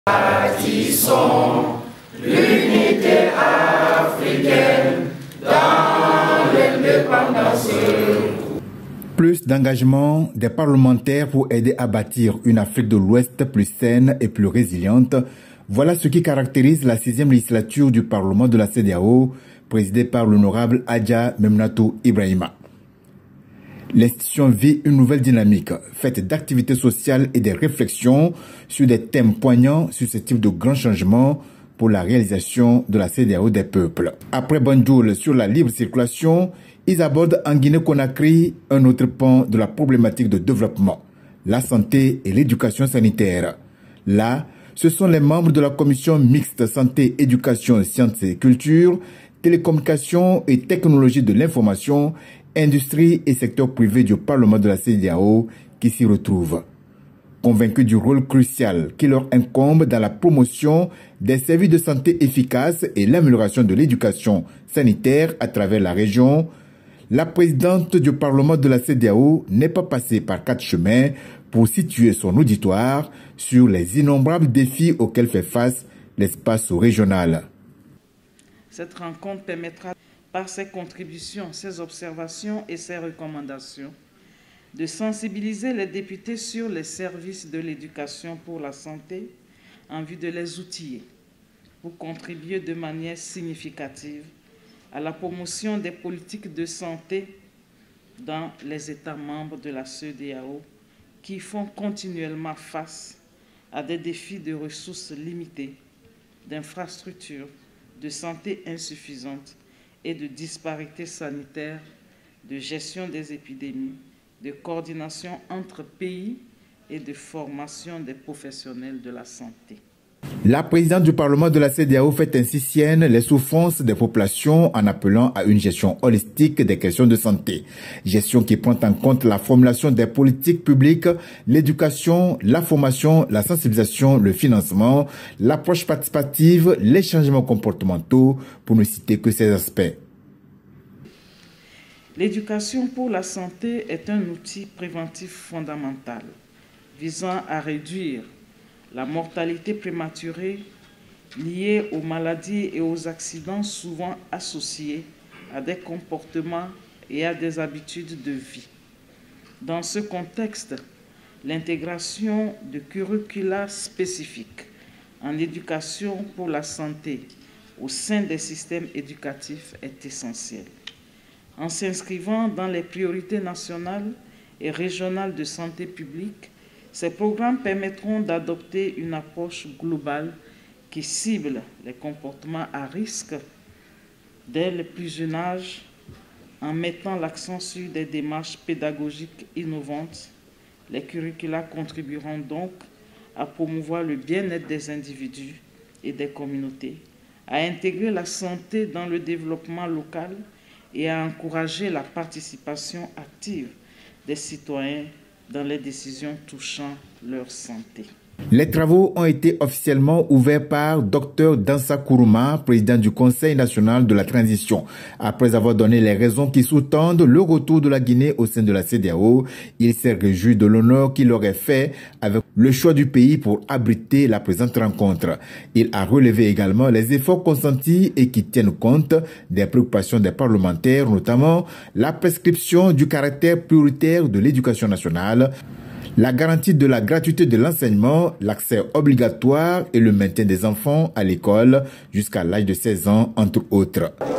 Bâtissons l'unité africaine dans l'indépendance. Plus d'engagement des parlementaires pour aider à bâtir une Afrique de l'Ouest plus saine et plus résiliente. Voilà ce qui caractérise la 6e législature du Parlement de la CEDEAO, présidée par l'honorable Adja Memnatou Ibrahima. L'institution vit une nouvelle dynamique, faite d'activités sociales et de réflexions sur des thèmes poignants susceptibles de grands changements pour la réalisation de la CEDEAO des peuples. Après Banjul sur la libre circulation, ils abordent en Guinée-Conakry un autre pan de la problématique de développement, la santé et l'éducation sanitaire. Là, ce sont les membres de la commission mixte santé, éducation, sciences et culture, télécommunications et technologies de l'information, industrie et secteur privé du Parlement de la CEDEAO qui s'y retrouvent. Convaincus du rôle crucial qui leur incombe dans la promotion des services de santé efficaces et l'amélioration de l'éducation sanitaire à travers la région, la présidente du Parlement de la CEDEAO n'est pas passée par 4 chemins pour situer son auditoire sur les innombrables défis auxquels fait face l'espace régional. Cette rencontre permettra, par ses contributions, ses observations et ses recommandations, de sensibiliser les députés sur les services de l'éducation pour la santé en vue de les outiller pour contribuer de manière significative à la promotion des politiques de santé dans les États membres de la CEDEAO qui font continuellement face à des défis de ressources limitées, d'infrastructures, de santé insuffisantes et de disparités sanitaires, de gestion des épidémies, de coordination entre pays et de formation des professionnels de la santé. La présidente du Parlement de la CEDEAO fait ainsi sienne les souffrances des populations en appelant à une gestion holistique des questions de santé. Gestion qui prend en compte la formulation des politiques publiques, l'éducation, la formation, la sensibilisation, le financement, l'approche participative, les changements comportementaux, pour ne citer que ces aspects. L'éducation pour la santé est un outil préventif fondamental visant à réduire la mortalité prématurée liée aux maladies et aux accidents souvent associés à des comportements et à des habitudes de vie. Dans ce contexte, l'intégration de curricula spécifiques en éducation pour la santé au sein des systèmes éducatifs est essentielle. En s'inscrivant dans les priorités nationales et régionales de santé publique, ces programmes permettront d'adopter une approche globale qui cible les comportements à risque dès le plus jeune âge en mettant l'accent sur des démarches pédagogiques innovantes. Les curricula contribueront donc à promouvoir le bien-être des individus et des communautés, à intégrer la santé dans le développement local et à encourager la participation active des citoyens dans les décisions touchant leur santé. Les travaux ont été officiellement ouverts par Dr Dansa Kourouma, président du Conseil national de la transition. Après avoir donné les raisons qui sous-tendent le retour de la Guinée au sein de la CEDEAO, il s'est réjoui de l'honneur qu'il aurait fait avec le choix du pays pour abriter la présente rencontre. Il a relevé également les efforts consentis et qui tiennent compte des préoccupations des parlementaires, notamment la prescription du caractère prioritaire de l'éducation nationale, la garantie de la gratuité de l'enseignement, l'accès obligatoire et le maintien des enfants à l'école jusqu'à l'âge de 16 ans, entre autres.